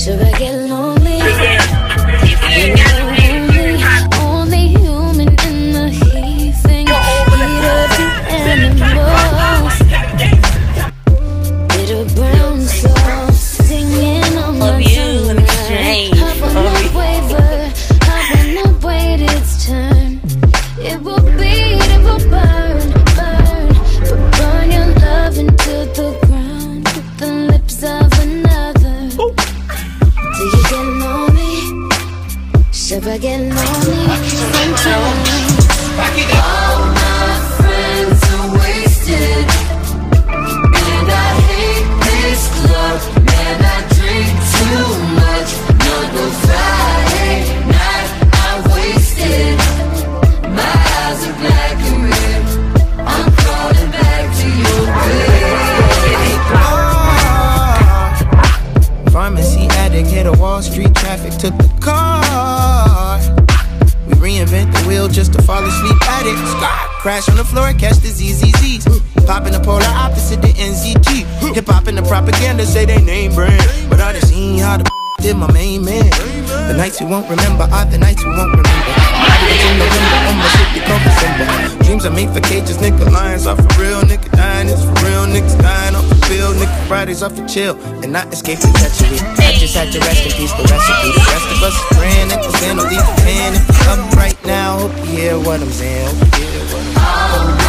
Should I get lonely? Only human in the heaving heat of the animals. Little brown soul singing on my tongue. I will not waver, I will not wait its turn. It will beat, it will burn, burn, but burn your love into the ground with the lips of another. Do you get lonely? Should I get lonely? Sometimes all my friends are wasted, and I hate this club. Man, I drink too much. No, no Friday night, I'm wasted. My eyes are black and red. I'm crawling back to your bed. Pharmacy addict, hit a Wall Street traffic, took the car. We reinvent the wheel just to fall asleep at it. Crash on the floor, catch the ZZZs. Pop in the polar opposite the NZT. Hip hop and the propaganda say they name brand, but I done seen how the did my main man. The nights you won't remember are the nights you won't remember. In November, almost hit the cover symbol. Dreams are made for cages, nigga. Lions are for real, nigga. Dying is for real, niggas dying off the field, nigga. Fridays are for chill and not escape the treachery. I just had to rest in peace, the recipe. The rest of us is praying if the sin will leave the pen. If it's up right now, hope you hear what I'm saying. Hope you hear what I'm saying.